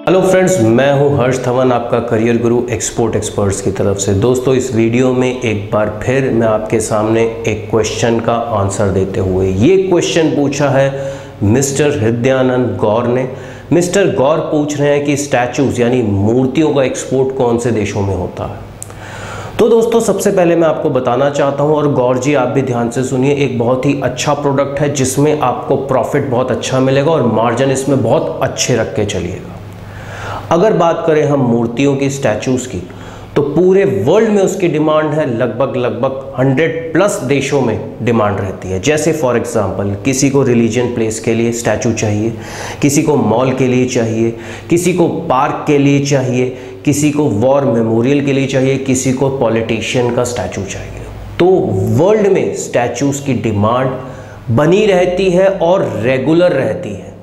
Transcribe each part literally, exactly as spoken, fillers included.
Hello friends, मैं हूं हर्ष धवन, आपका करियर गुरु एक्सपोर्ट एक्सपर्ट्स की तरफ से। दोस्तों, इस वीडियो में एक बार फिर मैं आपके सामने एक क्वेश्चन का आंसर देते हुए, ये क्वेश्चन पूछा है मिस्टर हृदयानंद गौर ने। मिस्टर गौर पूछ रहे हैं कि स्टैचूज यानी मूर्तियों का एक्सपोर्ट कौन से देशों में होता है। तो दोस्तों, सबसे पहले मैं आपको बताना चाहता हूं, और गौर जी आप भी ध्यान से सुनिए, एक बहुत ही अच्छा प्रोडक्ट है जिसमें आपको प्रॉफिट बहुत अच्छा मिलेगा और मार्जिन इसमें बहुत अच्छे रख के चलिएगा। अगर बात करें हम मूर्तियों की, स्टैचूज की, तो पूरे वर्ल्ड में उसकी डिमांड है। लगभग लगभग हंड्रेड प्लस देशों में डिमांड रहती है। जैसे फॉर एग्जांपल, किसी को रिलीजियन प्लेस के लिए स्टैचू चाहिए, किसी को मॉल के लिए चाहिए, किसी को पार्क के लिए चाहिए, किसी को वॉर मेमोरियल के लिए चाहिए, किसी को पॉलिटिशियन का स्टैचू चाहिए। तो वर्ल्ड में स्टैचूज की डिमांड बनी रहती है और रेगुलर रहती है।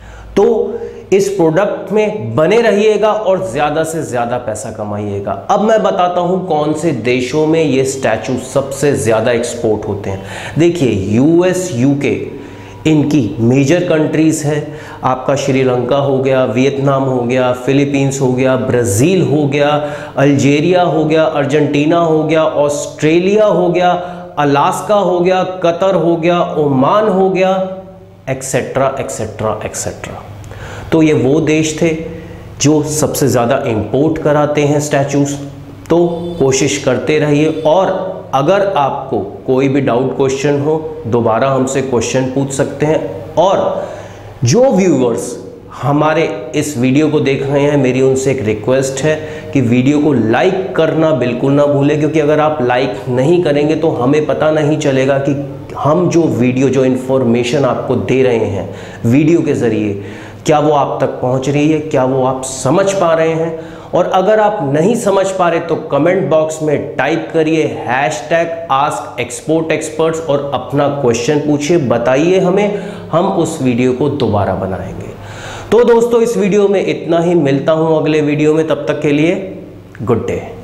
तो इस प्रोडक्ट में बने रहिएगा और ज़्यादा से ज़्यादा पैसा कमाइएगा। अब मैं बताता हूं कौन से देशों में ये स्टैचू सबसे ज़्यादा एक्सपोर्ट होते हैं। देखिए, यूएस, यूके इनकी मेजर कंट्रीज है। आपका श्रीलंका हो गया, वियतनाम हो गया, फिलीपींस हो गया, ब्राज़ील हो गया, अल्जीरिया हो गया, अर्जेंटीना हो गया, ऑस्ट्रेलिया हो गया, अलास्का हो गया, कतर हो गया, ओमान हो गया, एक्सेट्रा एक्सेट्रा एक्सेट्रा। तो ये वो देश थे जो सबसे ज़्यादा इंपोर्ट कराते हैं स्टैचूज। तो कोशिश करते रहिए, और अगर आपको कोई भी डाउट क्वेश्चन हो, दोबारा हमसे क्वेश्चन पूछ सकते हैं। और जो व्यूवर्स हमारे इस वीडियो को देख रहे हैं, मेरी उनसे एक रिक्वेस्ट है कि वीडियो को लाइक करना बिल्कुल ना भूलें, क्योंकि अगर आप लाइक नहीं करेंगे तो हमें पता नहीं चलेगा कि हम जो वीडियो, जो इन्फॉर्मेशन आपको दे रहे हैं वीडियो के ज़रिए, क्या वो आप तक पहुंच रही है, क्या वो आप समझ पा रहे हैं। और अगर आप नहीं समझ पा रहे तो कमेंट बॉक्स में टाइप करिए हैशटैग आस्क एक्सपोर्ट एक्सपर्ट्स और अपना क्वेश्चन पूछिए, बताइए हमें, हम उस वीडियो को दोबारा बनाएंगे। तो दोस्तों, इस वीडियो में इतना ही। मिलता हूं अगले वीडियो में, तब तक के लिए गुड डे।